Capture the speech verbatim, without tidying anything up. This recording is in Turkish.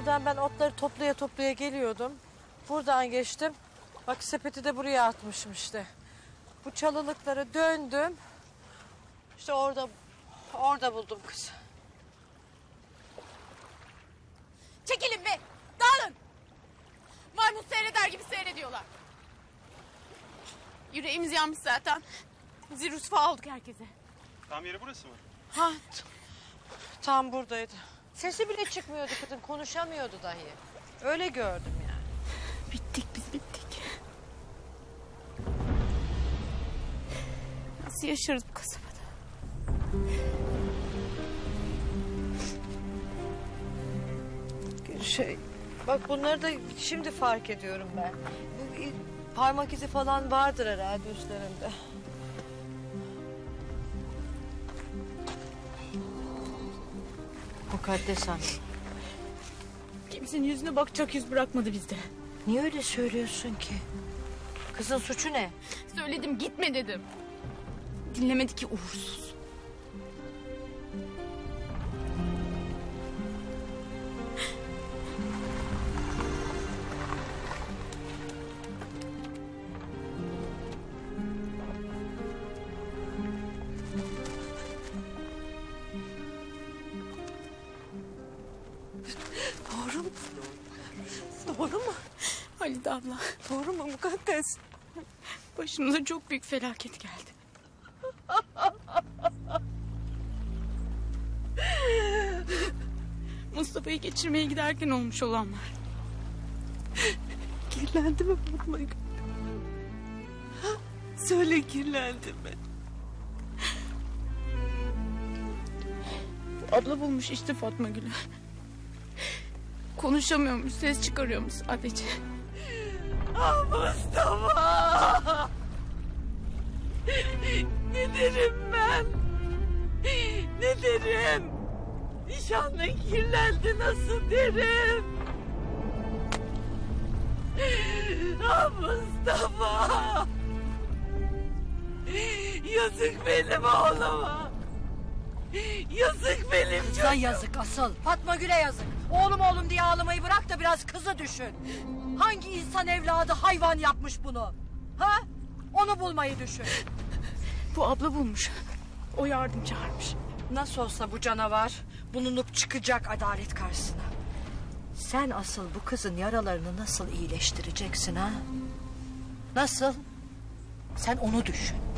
buradan ben otları toplaya toplaya geliyordum. Buradan geçtim. Bak sepeti de buraya atmışım işte. Bu çalılıklara döndüm. İşte orada orada buldum kız. Çekilin be! Dağılın! Maymun seyreder gibi seyrediyorlar. Yüreğimiz yanmış zaten. Zil rüsva olduk herkese. Tam yeri burası mı? Ha, tam buradaydı. Sesi bile çıkmıyordu kadın, konuşamıyordu dahi. Öyle gördüm yani. Bittik biz bittik. Nasıl yaşarız bu kasabada? Şey, bak bunları da şimdi fark ediyorum ben. Bu parmak izi falan vardır herhalde üstlerinde. Mukaddes Hanım. Kimsenin yüzüne bakacak yüz bırakmadı bizde. Niye öyle söylüyorsun ki? Kızın suçu ne? Söyledim gitme dedim. Dinlemedi ki uğursuz. Doğru mu? Doğru mu? Halide abla. Doğru mu Mukaddes? Başımıza çok büyük felaket geldi. Mustafa'yı geçirmeye giderken olmuş olanlar. Kirlendi mi Fatma Gül? Söyle kirlendi mi? Abla bulmuş işte Fatma Gül'ü. Konuşamıyormuş, ses çıkarıyormuş sadece. Ah Mustafa! Ne derim ben? Ne derim? Nişanlın kirlendi nasıl derim? Ah Mustafa! Yazık benim oğluma! Yazık benim çocuğum! Sana yazık asıl. Fatma Gül'e yazık. Oğlum oğlum diye ağlamayı bırak da biraz kızı düşün. Hangi insan evladı hayvan yapmış bunu? Ha? Onu bulmayı düşün. Bu abla bulmuş. O yardım çağırmış. Nasıl olsa bu canavar bulunup çıkacak adalet karşısına. Sen asıl bu kızın yaralarını nasıl iyileştireceksin ha? Nasıl? Sen onu düşün.